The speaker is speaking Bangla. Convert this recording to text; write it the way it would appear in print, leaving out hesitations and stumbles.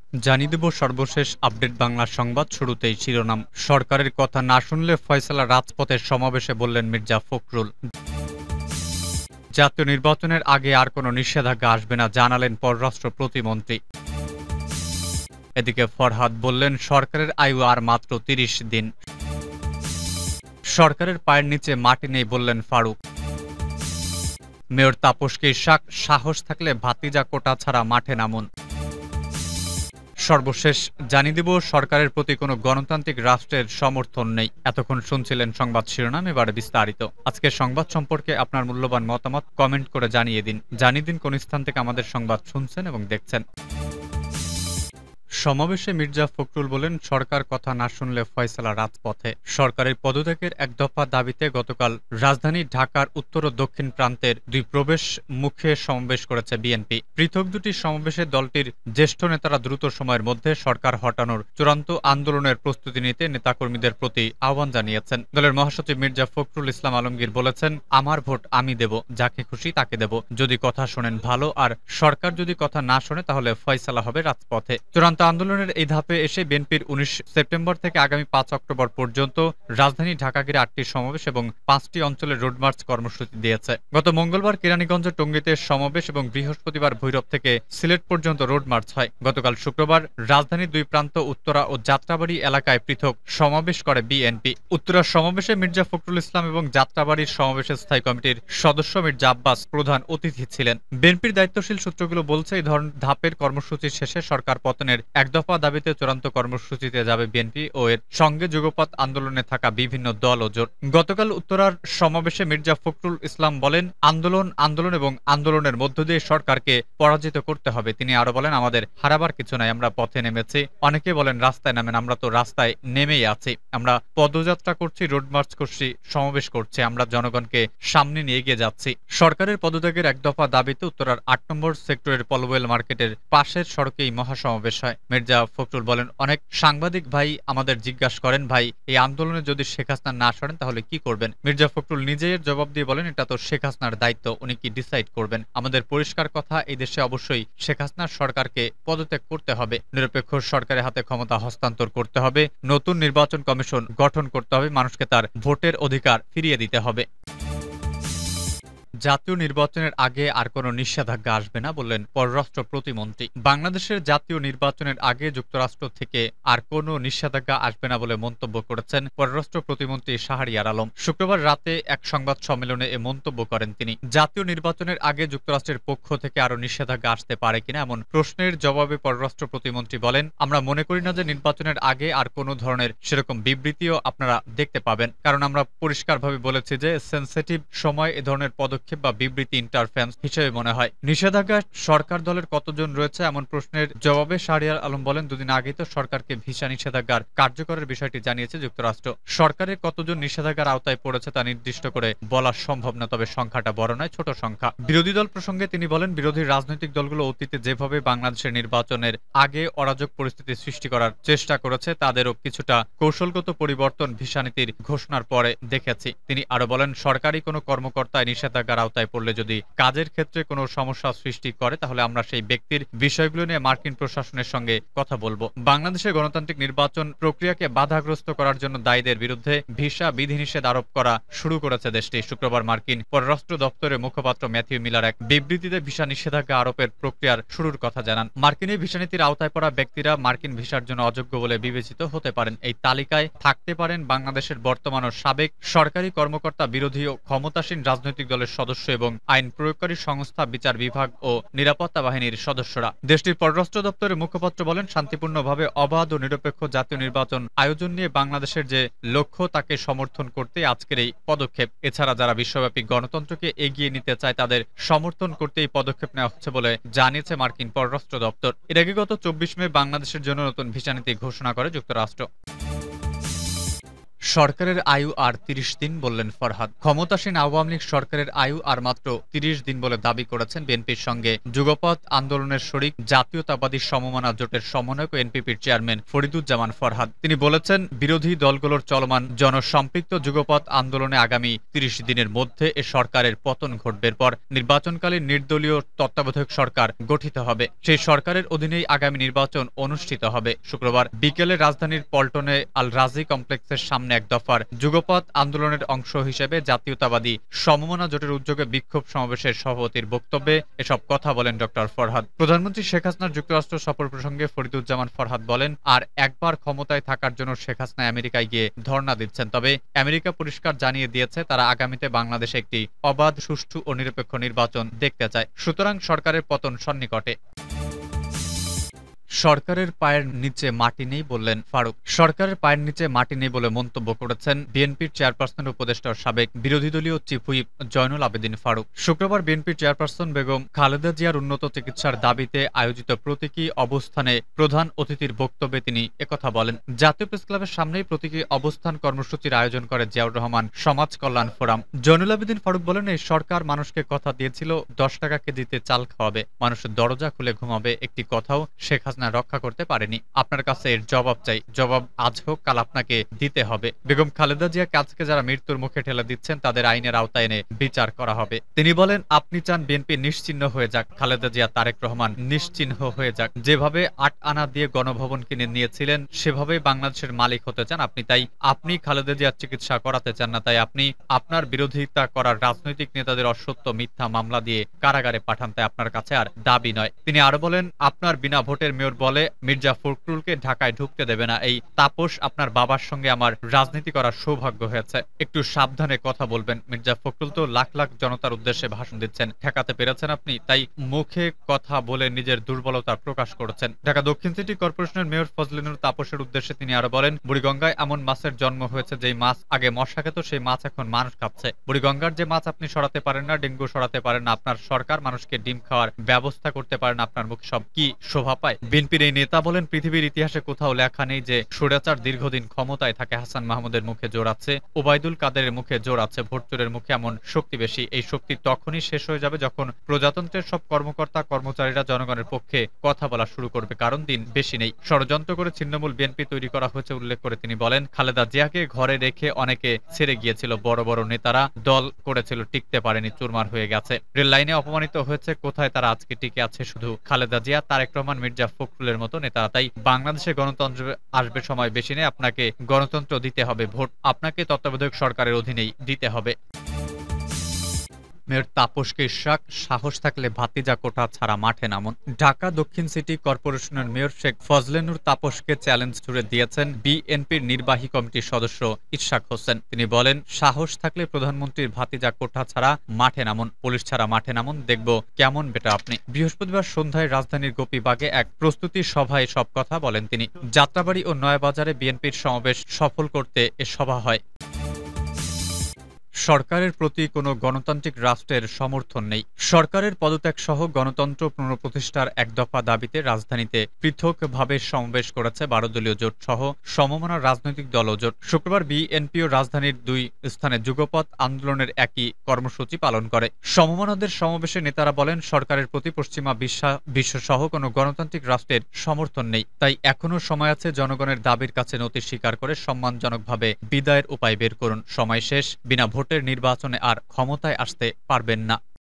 জানিয়ে দেব সর্বশেষ আপডেট বাংলা সংবাদ। শুরুতেই শিরোনাম। সরকারের কথা না শুনলে ফয়সালা রাজপথের সমাবেশে বললেন মির্জা ফখরুল। জাতীয় নির্বাচনের আগে আর কোনো নিষেধাজ্ঞা আসবে না জানালেন পররাষ্ট্র প্রতিমন্ত্রী। এদিকে ফরহাদ বললেন সরকারের আয়ু আর মাত্র ৩০ দিন। সরকারের পায়ের নিচে মাটি নেই বললেন ফারুক। মেয়র তাপসকে সাহস থাকলে ভাতিজা কোটা ছাড়া মাঠে নামুন। সর্বশেষ জানিয়ে দিব সরকারের প্রতি কোনো গণতান্ত্রিক রাষ্ট্রের সমর্থন নেই। এতক্ষণ শুনছিলেন সংবাদ শিরোনাম, এবারে বিস্তারিত। আজকের সংবাদ সম্পর্কে আপনার মূল্যবান মতামত কমেন্ট করে জানিয়ে দিন কোন স্থান থেকে আমাদের সংবাদ শুনছেন এবং দেখছেন। সমাবেশে মির্জা ফখরুল বলেন সরকার কথা না শুনলে ফয়সালা রাজপথে। সরকারের পদত্যাগের এক দফা দাবিতে গতকাল রাজধানী ঢাকার উত্তর ও দক্ষিণ প্রান্তের দুই প্রবেশ মুখে সমাবেশ করেছে বিএনপি। পৃথক দুটি সমাবেশে দলটির জ্যেষ্ঠ নেতারা দ্রুত সময়ের মধ্যে সরকার হটানোর চূড়ান্ত আন্দোলনের প্রস্তুতি নিতে নেতাকর্মীদের প্রতি আহ্বান জানিয়েছেন। দলের মহাসচিব মির্জা ফখরুল ইসলাম আলমগীর বলেছেন, আমার ভোট আমি দেব, যাকে খুশি তাকে দেব। যদি কথা শোনেন ভালো, আর সরকার যদি কথা না শোনে তাহলে ফয়সালা হবে রাজপথে। চূড়ান্ত আন্দোলনের এই ধাপে এসে বিএনপির ১৯ সেপ্টেম্বর থেকে আগামী ৫ অক্টোবর পর্যন্ত রাজধানী ঢাকা ঘিরে ৮টি সমাবেশ এবং ৫টি অঞ্চলে রোডমার্চ কর্মসূচি দিয়েছে। গত মঙ্গলবার কেরানীগঞ্জ টঙ্গীতে সমাবেশ এবং বৃহস্পতিবার ভৈরব থেকে সিলেট পর্যন্ত রোডমার্চ হয়। গতকাল শুক্রবার রাজধানীর দুই প্রান্ত উত্তরা ও যাত্রাবাড়ি এলাকায় পৃথক সমাবেশ করে বিএনপি। উত্তরার সমাবেশে মির্জা ফখরুল ইসলাম এবং যাত্রাবাড়ির সমাবেশে স্থায়ী কমিটির সদস্য মির্জা আব্বাস প্রধান অতিথি ছিলেন। বিএনপির দায়িত্বশীল সূত্রগুলো বলছে, এই ধরনের ধাপের কর্মসূচি শেষে সরকার পতনের এক দফা দাবিতে চূড়ান্ত কর্মসূচিতে যাবে বিএনপি ও এর সঙ্গে যুগপৎ আন্দোলনে থাকা বিভিন্ন দল ও জোট। গতকাল উত্তরার সমাবেশে মির্জা ফখরুল ইসলাম বলেন, আন্দোলন এবং আন্দোলনের মধ্য দিয়ে সরকারকে পরাজিত করতে হবে। তিনি আরো বলেন, আমাদের হারাবার কিছু নাই, আমরা পথে নেমেছি। অনেকে বলেন রাস্তায় নামেন, আমরা তো রাস্তায় নেমেই আছি। আমরা পদযাত্রা করছি, রোড মার্চ করছি, সমাবেশ করছি, আমরা জনগণকে সামনে নিয়ে এগিয়ে যাচ্ছি। সরকারের পদত্যাগের এক দফা দাবিতে উত্তরার ৮ নম্বর সেক্টরের পলওয়েল মার্কেটের পাশের সড়কেই মহাসমাবেশ হয়। মির্জা ফখরুল বলেন, অনেক সাংবাদিক ভাই আমাদের জিজ্ঞাসা করেন, ভাই এই আন্দোলনে যদি শেখ হাসিনা না সরেন তাহলে কি করবেন? মির্জা ফখরুল নিজেই এর জবাব দিয়ে বলেন, এটা তো শেখ হাসিনার দায়িত্ব, উনি কি ডিসাইড করবেন। আমাদের পরিষ্কার কথা, এই দেশে অবশ্যই শেখ হাসিনার সরকারকে পদত্যাগ করতে হবে, নিরপেক্ষ সরকারের হাতে ক্ষমতা হস্তান্তর করতে হবে, নতুন নির্বাচন কমিশন গঠন করতে হবে, মানুষকে তার ভোটের অধিকার ফিরিয়ে দিতে হবে। জাতীয় নির্বাচনের আগে আর কোনো নিষেধাজ্ঞা আসবে না বললেন পররাষ্ট্র প্রতিমন্ত্রী। বাংলাদেশের জাতীয় নির্বাচনের আগে যুক্তরাষ্ট্র থেকে আর কোনো নিষেধাজ্ঞা আসবে না বলে মন্তব্য করেছেন পররাষ্ট্র প্রতিমন্ত্রী শাহরিয়ার আলম। শুক্রবার রাতে এক সংবাদ সম্মেলনে এ মন্তব্য করেন তিনি। জাতীয় নির্বাচনের আগে যুক্তরাষ্ট্রের পক্ষ থেকে আরো নিষেধাজ্ঞা আসতে পারে কিনা এমন প্রশ্নের জবাবে পররাষ্ট্র প্রতিমন্ত্রী বলেন, আমরা মনে করি না যে নির্বাচনের আগে আর কোনো ধরনের সেরকম বিবৃতিও আপনারা দেখতে পাবেন, কারণ আমরা পরিষ্কারভাবে বলেছি যে সেনসিটিভ সময় এ ধরনের পদক্ষেপ বা বিবৃতি ইন্টারফারেন্স হিসেবে মনে হয়। নিষেধাজ্ঞা সরকার দলের কতজন রয়েছে এমন প্রশ্নের জবাবে শাহরিয়ার আলম বলেন, দুদিন আগেই তো সরকারকে ভিসা নিষেধাজ্ঞার কার্যকরের বিষয়টি জানিয়েছে যুক্তরাষ্ট্র। সরকারের কতজন নিষেধাজ্ঞার আওতায় পড়েছে তা নির্দিষ্ট করে বলা সম্ভব না, তবে সংখ্যাটা বড় নয়, ছোট সংখ্যা। বিরোধী দল প্রসঙ্গে তিনি বলেন, বিরোধী রাজনৈতিক দলগুলো অতীতে যেভাবে বাংলাদেশের নির্বাচনের আগে অরাজক পরিস্থিতি সৃষ্টি করার চেষ্টা করেছে তাদেরও কিছুটা কৌশলগত পরিবর্তন ভিসা নীতির ঘোষণার পরে দেখেছি। তিনি আরো বলেন, সরকারি কোনো কর্মকর্তায় নিষেধাজ্ঞার আওতায় পড়লে যদি কাজের ক্ষেত্রে কোনো সমস্যা সৃষ্টি করে তাহলে আমরা সেই ব্যক্তির বিষয়গুলো নিয়ে মার্কিন প্রশাসনের সঙ্গে কথা বলবো। বাংলাদেশের গণতান্ত্রিক নির্বাচন প্রক্রিয়াকে বাধাগ্রস্ত করার জন্য দায়ীদের বিরুদ্ধে ভিসা বিধিনিষেধ আরোপ করা শুরু করেছে দেশটি। শুক্রবার মার্কিন পররাষ্ট্র দপ্তরের মুখপাত্র ম্যাথিউ মিলার এক বিবৃতিতে ভিসা নিষেধাজ্ঞা আরোপের প্রক্রিয়ার শুরুর কথা জানান। মার্কিন এই ভিসা নীতির আওতায় পড়া ব্যক্তিরা মার্কিন ভিসার জন্য অযোগ্য বলে বিবেচিত হতে পারেন। এই তালিকায় থাকতে পারেন বাংলাদেশের বর্তমান ও সাবেক সরকারি কর্মকর্তা, বিরোধী ও ক্ষমতাসীন রাজনৈতিক দলের সদস্য এবং আইন প্রয়োগকারী সংস্থা, বিচার বিভাগ ও নিরাপত্তা বাহিনীর সদস্যরা। দেশটির পররাষ্ট্র দপ্তরের মুখপাত্র বলেন, শান্তিপূর্ণভাবে অবাধ ও নিরপেক্ষ জাতীয় নির্বাচন আয়োজন নিয়ে বাংলাদেশের যে লক্ষ্য তাকে সমর্থন করতে আজকের এই পদক্ষেপ। এছাড়া যারা বিশ্বব্যাপী গণতন্ত্রকে এগিয়ে নিতে চায় তাদের সমর্থন করতে এই পদক্ষেপ নেওয়া হচ্ছে বলে জানিয়েছে মার্কিন পররাষ্ট্র দপ্তর। এর আগে গত ২৪ মে বাংলাদেশের জন্য নতুন ভিসা নীতি ঘোষণা করে যুক্তরাষ্ট্র। সরকারের আয়ু আর ৩০ দিন বললেন ফরহাদ। ক্ষমতাসীন আওয়ামী লীগ সরকারের আয়ু আর মাত্র ৩০ দিন বলে দাবি করেছেন বিএনপির সঙ্গে যুগপৎ আন্দোলনের শরিক জাতীয়তাবাদী সমমনা জোটের সমন্বয়ক ও এনপিপির চেয়ারম্যান ফরিদুজ্জামান ফরহাদ। তিনি বলেছেন, বিরোধী দলগুলোর চলমান জনসম্পৃক্ত যুগপৎ আন্দোলনে আগামী ৩০ দিনের মধ্যে এ সরকারের পতন ঘটবে। এরপর নির্বাচনকালীন নির্দলীয় তত্ত্বাবধায়ক সরকার গঠিত হবে। সেই সরকারের অধীনেই আগামী নির্বাচন অনুষ্ঠিত হবে। শুক্রবার বিকেলে রাজধানীর পল্টনে আল রাজি কমপ্লেক্সের সামনে এক দফার যুগপৎ আন্দোলনের অংশ হিসেবে জাতীয়তাবাদী সমমনা জোটের উদ্যোগে বিক্ষোভ সমাবেশের সভাপতির বক্তব্যে এসব কথা বলেন ড ফরহাদ। প্রধানমন্ত্রী শেখ হাসিনার যুক্তরাষ্ট্র সফর প্রসঙ্গে ফরিদুজ্জামান ফরহাদ বলেন, আর একবার ক্ষমতায় থাকার জন্য শেখ হাসিনা আমেরিকায় গিয়ে ধর্ণা দিচ্ছেন। তবে আমেরিকা পরিষ্কার জানিয়ে দিয়েছে তারা আগামীতে বাংলাদেশে একটি অবাধ, সুষ্ঠু ও নিরপেক্ষ নির্বাচন দেখতে চায়। সুতরাং সরকারের পতন সন্নিকটে। সরকারের পায়ের নিচে মাটি নেই বললেন ফারুক। সরকারের পায়ের নিচে মাটি নেই বলে মন্তব্য করেছেন বিএনপির চেয়ারপারসনের উপদেষ্টার সাবেক বিরোধী দলীয় চিফ হুইপ জয়নুল আবেদিন ফারুক। শুক্রবার বিএনপির চেয়ারপারসন বেগম খালেদা জিয়ার উন্নত চিকিৎসার দাবিতে আয়োজিত প্রতীকী অবস্থানে প্রধান অতিথির বক্তব্যে তিনি একথা বলেন। জাতীয় প্রেসক্লাবের সামনেই প্রতীকী অবস্থান কর্মসূচির আয়োজন করে জিয়াউর রহমান সমাজ কল্যাণ ফোরাম। জয়নুল আবেদিন ফারুক বলেন, এই সরকার মানুষকে কথা দিয়েছিল ১০ টাকা কেজিতে চাল খাওয়াবে, মানুষের দরজা খুলে ঘুমাবে। একটি কথাও শেখ হাসিনা রক্ষা করতে পারেনি। আপনার কাছে এর জবাব চাই। জবাব আজ হোক কাল আপনাকে দিতে হবে। বেগম খালেদা জিয়াকে আজকে যারা মৃত্যুর মুখে ঠেলে দিচ্ছেন তাদের আইনের আওতায় এনে বিচার করা হবে। তিনি বলেন, আপনি চান বিএনপি নিশ্চিহ্ন হয়ে যাক, খালেদা জিয়া তারেক রহমান নিশ্চিহ্ন হয়ে যাক। যেভাবে ৮ আনা দিয়ে গণভবন কিনে নিয়েছিলেন সেভাবেই বাংলাদেশের মালিক হতে চান আপনি। তাই আপনি খালেদা জিয়ার চিকিৎসা করাতে চান না। তাই আপনি আপনার বিরোধিতা করার রাজনৈতিক নেতাদের অসত্য মিথ্যা মামলা দিয়ে কারাগারে পাঠান। তাই আপনার কাছে আর দাবি নয়। তিনি আরো বলেন, আপনার বিনা ভোটের মেয়র বলে মির্জা ফখরুলকে ঢাকায় ঢুকতে দেবে না। এই তাপস আপনার বাবার সঙ্গে আমার রাজনীতি করার সৌভাগ্য হয়েছে। একটু সাবধানে কথা বলবেন। মির্জা ফখরুল তো লাখ লাখ জনতার উদ্দেশ্যে ভাষণ দিচ্ছেন, ঠেকাতে পেরেছেন আপনি। তাই মুখে কথা বলে নিজের দুর্বলতা প্রকাশ করেছেন। ঢাকা দক্ষিণ সিটি কর্পোরেশনের মেয়র ফজলিনুর তাপসের উদ্দেশ্যে তিনি আরো বলেন, বুড়িগঙ্গায় এমন মাছের জন্ম হয়েছে যেই মাছ আগে মশা খেত, সেই মাছ এখন মানুষ খাচ্ছে। বুড়িগঙ্গার যে মাছ আপনি সরাতে পারেন না, ডেঙ্গু সরাতে পারেন না, আপনার সরকার মানুষকে ডিম খাওয়ার ব্যবস্থা করতে পারেন, আপনার মুখে সব কি শোভা পায়? বিএনপির এই নেতা বলেন, পৃথিবীর ইতিহাসে কোথাও লেখা নেই যে স্বৈরাচার দীর্ঘদিন ক্ষমতায় থাকে। হাসান মাহমুদের মুখে জোর আছে, ওবায়দুল কাদেরের মুখে জোর আছে, ভোটচোরের মুখে এমন শক্তি বেশি। এই শক্তি তখনই শেষ হয়ে যাবে যখন প্রজাতন্ত্রের সব কর্মকর্তা কর্মচারীরা জনগণের পক্ষে কথা বলা শুরু করবে, কারণ দিন বেশি নেই। ষড়যন্ত্র করে ছিন্নমূল বিএনপি তৈরি করা হয়েছে উল্লেখ করে তিনি বলেন, খালেদা জিয়াকে ঘরে রেখে অনেকে ছেড়ে গিয়েছিল, বড় বড় নেতারা দল করেছিল, টিকতে পারেনি, চুরমার হয়ে গেছে। রেল লাইনে অপমানিত হয়েছে, কোথায় তারা আজকে টিকে আছে? শুধু খালেদা জিয়া, তারেক রহমান, মির্জা ফখরুলের মতো নেতারা। তাই বাংলাদেশে গণতন্ত্র আসবে, সময় বেশি নেই। আপনাকে গণতন্ত্র দিতে হবে, ভোট আপনাকে তত্ত্বাবধায়ক সরকারের অধীনেই দিতে হবে। মেয়র তাপসকে ইশরাক, সাহস থাকলে ভাতিজা কোঠা ছাড়া মাঠে নামুন। ঢাকা দক্ষিণ সিটি কর্পোরেশনের মেয়র শেখ ফজলেনুর তাপসকে চ্যালেঞ্জ ছুড়ে দিয়েছেন বিএনপির নির্বাহী কমিটির সদস্য ইশরাক হোসেন। তিনি বলেন, সাহস থাকলে প্রধানমন্ত্রীর ভাতিজা কোঠা ছাড়া মাঠে নামুন, পুলিশ ছাড়া মাঠে নামুন, দেখব কেমন বেটা আপনি। বৃহস্পতিবার সন্ধ্যায় রাজধানীর গোপীবাগে এক প্রস্তুতি সভায় সব কথা বলেন তিনি। যাত্রাবাড়ী ও নয়াবাজারে বিএনপির সমাবেশ সফল করতে এ সভা হয়। সরকারের প্রতি কোনো গণতান্ত্রিক রাষ্ট্রের সমর্থন নেই। সরকারের পদত্যাগ সহ গণতন্ত্র পুনঃপ্রতিষ্ঠার এক দফা দাবিতে রাজধানীতে পৃথকভাবে সমাবেশ করেছে ১২ দলীয় জোট সহ সমমনা রাজনৈতিক দল ও জোট। শুক্রবার বিএনপি ও রাজধানীর ২ স্থানে যুগপৎ আন্দোলনের একই কর্মসূচি পালন করে। সমমনাদের সমাবেশে নেতারা বলেন, সরকারের প্রতি পশ্চিমা বিশ্বসহ কোনো গণতান্ত্রিক রাষ্ট্রের সমর্থন নেই। তাই এখনো সময় আছে, জনগণের দাবির কাছে নতি স্বীকার করে সম্মানজনকভাবে বিদায়ের উপায় বের করুন। সময় শেষ, বিনা ভোটের নির্বাচনে আর ক্ষমতায় আসতে পারবেন না।